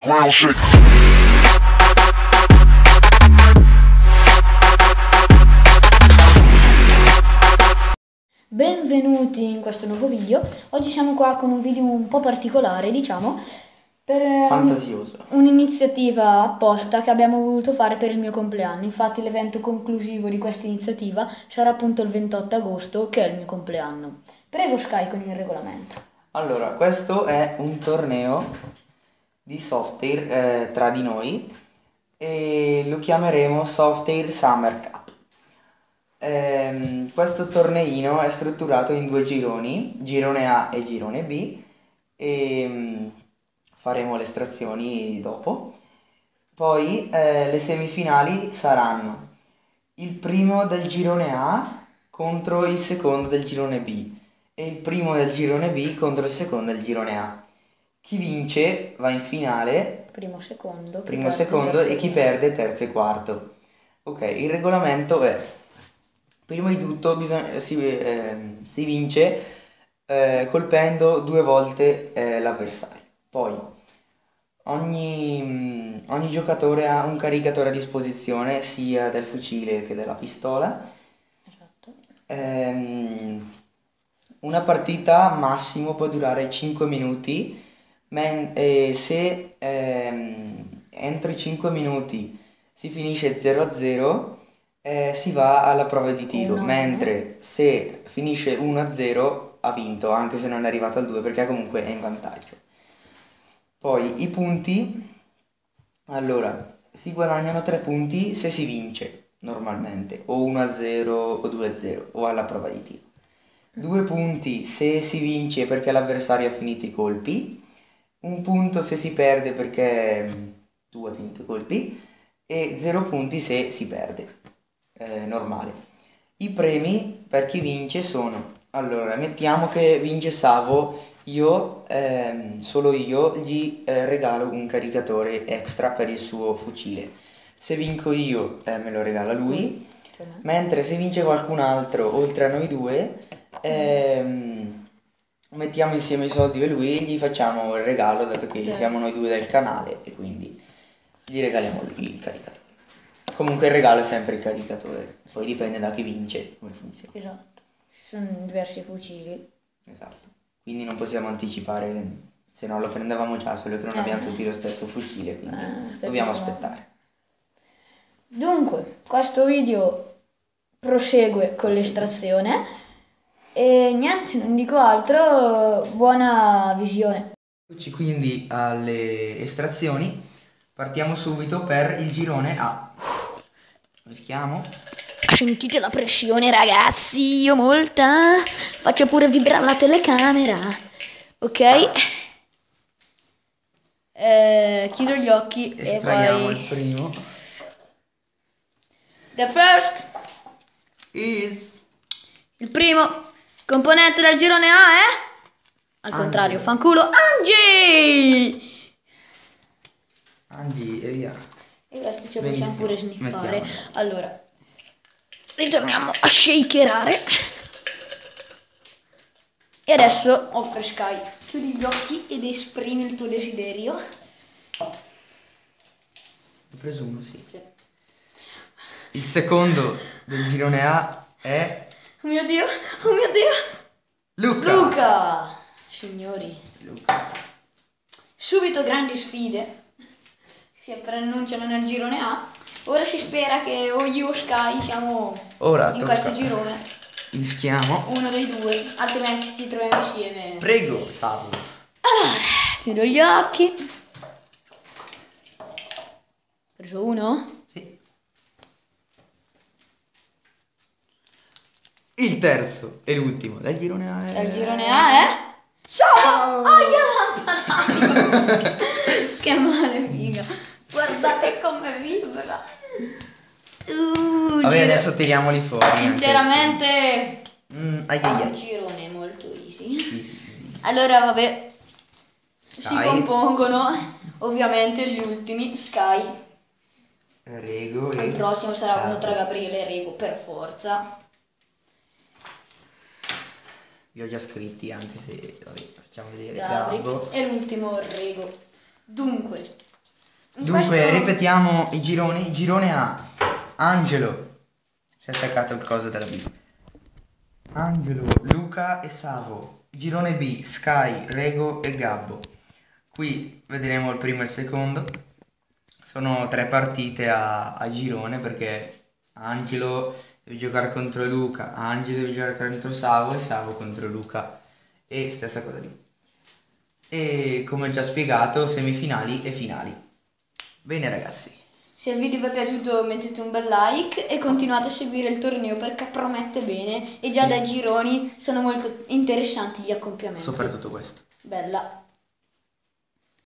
ground shake. Benvenuti in questo nuovo video. Oggi siamo qua con un video un po' particolare, diciamo, per fantasioso. un'iniziativa apposta che abbiamo voluto fare per il mio compleanno. Infatti l'evento conclusivo di questa iniziativa sarà appunto il 28 agosto, che è il mio compleanno. Prego Sky con il regolamento. Allora, questo è un torneo di Softair tra di noi e lo chiameremo Softair Summer Cup. Questo torneino è strutturato in due gironi, girone A e girone B, e faremo le estrazioni dopo. Poi le semifinali saranno il primo del girone A contro il secondo del girone B e il primo del girone B contro il secondo del girone A. Chi vince va in finale, Primo, secondo e chi perde terzo e quarto. Ok, il regolamento è: prima di tutto si vince colpendo 2 volte l'avversario. Poi ogni giocatore ha un caricatore a disposizione sia del fucile che della pistola. Esatto. Una partita massimo può durare 5 minuti, se entro i 5 minuti si finisce 0-0, si va alla prova di tiro, mentre se finisce 1-0 ha vinto, anche se non è arrivato al 2, perché comunque è in vantaggio. Poi i punti, allora, si guadagnano 3 punti se si vince normalmente, o 1-0 o 2-0, o alla prova di tiro. 2 punti se si vince perché l'avversario ha finito i colpi, 1 punto se si perde perché tu hai finito i colpi, e 0 punti se si perde. Normale. I premi per chi vince sono: allora, mettiamo che vince Savo, solo io gli regalo un caricatore extra per il suo fucile. Se vinco io me lo regala lui, mentre se vince qualcun altro oltre a noi due, mettiamo insieme i soldi per lui e gli facciamo il regalo, dato che siamo noi due del canale, e quindi gli regaliamo il caricatore. Comunque il regalo è sempre il caricatore, poi dipende da chi vince come funziona. Esatto, ci sono diversi fucili. Esatto, quindi non possiamo anticipare, se no lo prendevamo già, solo che non abbiamo tutti lo stesso fucile, quindi dobbiamo aspettare. Dunque, questo video prosegue con l'estrazione e niente, non dico altro, buona visione. Eccoci quindi alle estrazioni, partiamo subito per il girone A. Mischiamo. Sentite la pressione ragazzi, io molta, faccio pure vibrare la telecamera, ok? Chiudo gli occhi estraiamo e il primo. The first is il primo componente del girone A è al contrario, fanculo Angie e via. e questo ce lo possiamo pure sniffare. Mettiamo. Allora ritorniamo a shakerare e adesso offre Sky, chiudi gli occhi ed esprimi il tuo desiderio. Ho preso uno, sì. Il secondo del girone A è Oh mio Dio, Luca! Signori, Luca. subito grandi sfide si preannunciano nel girone A. Ora si spera che o io o Sky siamo in questo girone. Mischiamo. Uno dei due, altrimenti ci troviamo insieme. Prego, Savo. Allora, chiudo gli occhi. Preso uno? Sì. Il terzo e l'ultimo del girone A è... Il girone A è... Solo! Lampada! Che male, figa. Guardate come vibra. Vabbè, adesso tiriamoli fuori. Sinceramente... Un girone molto easy. Sì. Allora, vabbè. Si Sky. compongono ovviamente gli ultimi. Sky. Rego Il prossimo sarà uno tra Gabriele e Rego, per forza. Li ho già scritti, anche se vabbè, facciamo vedere Gabri. Gabbo. E l'ultimo Rego. Dunque, Dunque, ripetiamo i gironi. Il girone A. Angelo. Si è attaccato il coso della B. Angelo, Luca e Savo. Girone B. Sky, Rego e Gabbo. Qui vedremo il primo e il secondo. Sono 3 partite a girone perché Angelo deve giocare contro Luca, Angelo deve giocare contro Savo e Savo contro Luca. E stessa cosa lì. E come già spiegato, semifinali e finali. Bene ragazzi. Se il video vi è piaciuto mettete un bel like e continuate a seguire il torneo perché promette bene e già dai gironi sono molto interessanti gli accoppiamenti. Soprattutto questo. Bella.